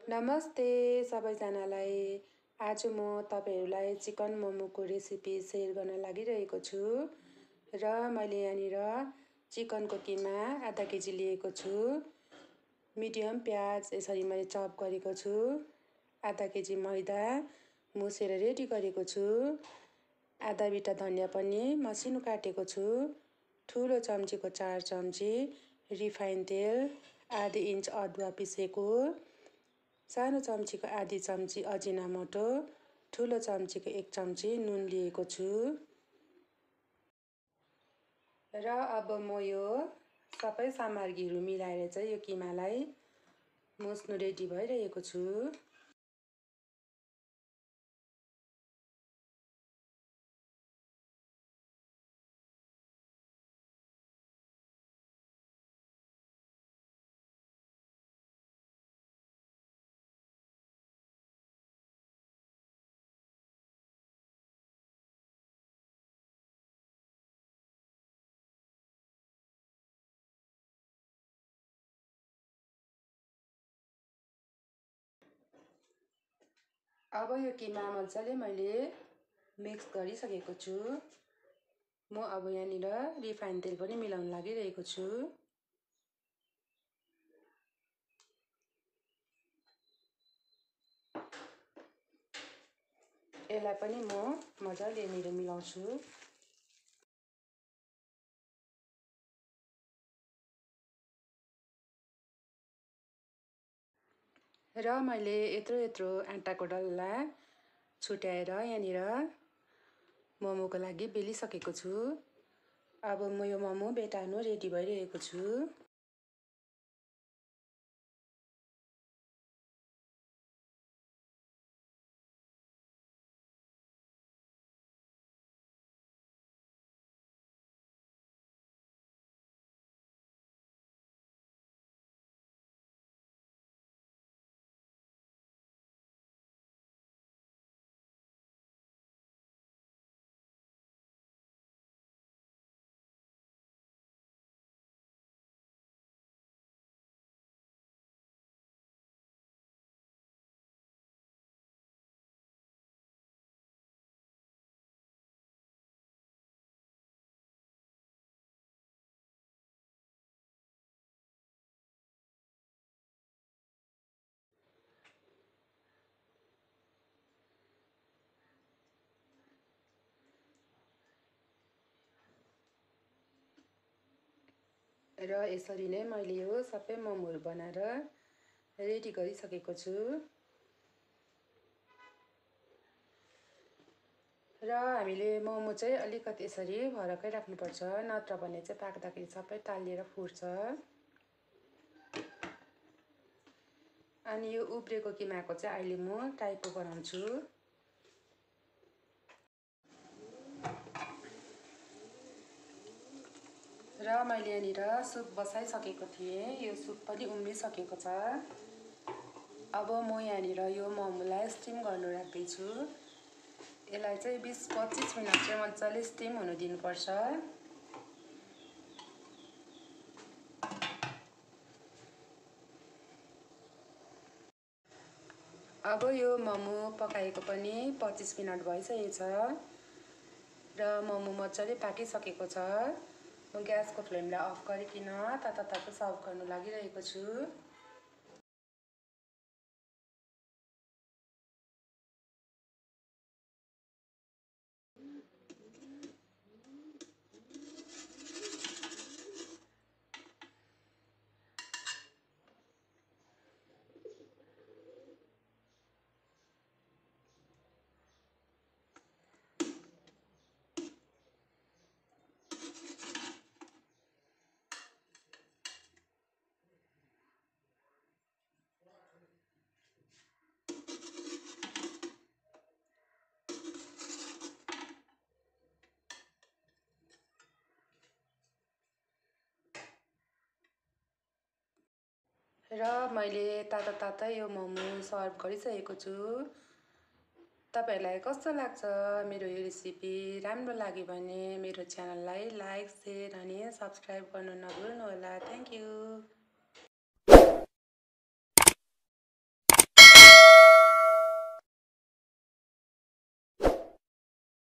नमस्ते सबैजनालाई। आज म तपाईहरुलाई चिकन मोमोको रेसिपी शेयर गर्न लागिरहेको छु र मैले यहाँनिर चिकनको किमा आधा केजी लिएको छु। मिडियम प्याज यसरी मैले चप गरेको छु। आधा केजी मैदा मुसेर रेडी गरेको छु। आधा बिटा धनिया पनि मसिनो काटेको छु। ठुलो चम्चीको 4 चम्ची रिफाइन तेल, आधा इन्च अदुवा पिसेको, सानो चम्चीको आधी चम्ची अजिनामोटो, ठुलो चम्चीको 1 चम्ची नुन लिएको छु। र अब म यो सबै सामग्रीहरू मिलाएर चाहिँ यो किमालाई मुस्नु रेडी भइरहेको छु। अब यो किमा मजाले मैले मिक्स गरिसकेको छु। म अब यहाँनिर रिफाइन तेल पनि मिलाउन लागिरहेको छु। यसलाई पनि म मजाले यहाँनिर मिलाउँछु। र मैले यत्रो आटाको डल्ला छुट्याएर यहाँनिर मोमोको लागि बेलिसकेको छु। अब म यो मोमो बेटार्नु रेडी भइरहेको छु। र यसरी नै मैले यो सबै मोमोहरू बनाएर रेडी गरिसकेको छु। र हामीले मोमो चाहिँ अलिकति यसरी भरकै राख्नुपर्छ, नत्र भने चाहिँ पाक्दाखेरि सबै टालिएर फुट्छ। अनि यो उब्रेको किमाको चाहिँ अहिले म टाइपो बनाउँछु। र मैले यहाँनिर सुप बसाइसकेको थिएँ। यो सुप पनि उम्लिसकेको छ। अब म यहाँनिर यो मोमोलाई स्टिम गर्नु राख्दैछु। यसलाई चाहिँ 20-25 मिनट चाहिँ मजाले स्टिम हुनु दिनुपर्छ। अब यो मोमो पकाएको पनि 25 मिनट भइसकेको छ र मोमो मजाले पाकिसकेको छ। म ग्यासको फ्लेमलाई अफ गरिकन तातो सर्भ गर्नु लागिरहेको छु। र मैले तातो यो मोमो सर्भ गरिसकेको छु। तपाईहरुलाई कस्तो लाग्छ मेरो यो रेसिपी? राम्रो लाग्यो भने मेरो च्यानललाई लाइक, शेयर अनि सब्स्क्राइब गर्न नभुल्नु होला। Thank you.